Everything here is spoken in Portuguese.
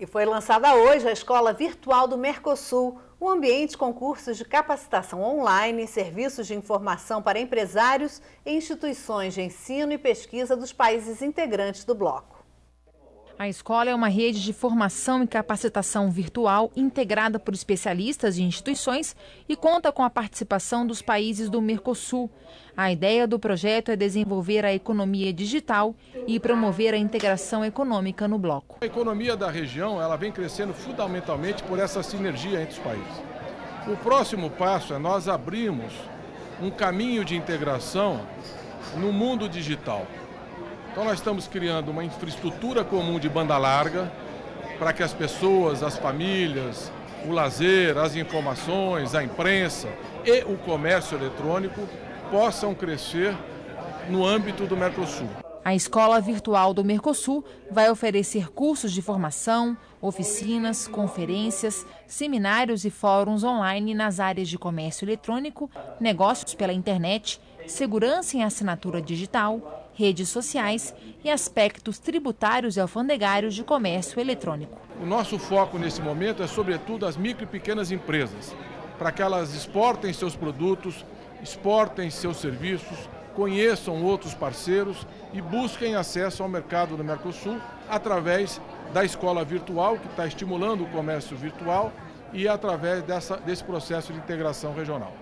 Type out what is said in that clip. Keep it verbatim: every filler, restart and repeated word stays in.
E foi lançada hoje a Escola Virtual do Mercosul, um ambiente com cursos de capacitação online, serviços de informação para empresários e instituições de ensino e pesquisa dos países integrantes do bloco. A escola é uma rede de formação e capacitação virtual integrada por especialistas e instituições e conta com a participação dos países do Mercosul. A ideia do projeto é desenvolver a economia digital e promover a integração econômica no bloco. A economia da região ela vem crescendo fundamentalmente por essa sinergia entre os países. O próximo passo é nós abrirmos um caminho de integração no mundo digital. Então nós estamos criando uma infraestrutura comum de banda larga para que as pessoas, as famílias, o lazer, as informações, a imprensa e o comércio eletrônico possam crescer no âmbito do Mercosul. A Escola Virtual do Mercosul vai oferecer cursos de formação, oficinas, conferências, seminários e fóruns online nas áreas de comércio eletrônico, negócios pela internet, segurança em assinatura digital, redes sociais e aspectos tributários e alfandegários de comércio eletrônico. O nosso foco nesse momento é sobretudo as micro e pequenas empresas, para que elas exportem seus produtos, exportem seus serviços, conheçam outros parceiros e busquem acesso ao mercado do Mercosul através da escola virtual, que está estimulando o comércio virtual, e através dessa, desse processo de integração regional.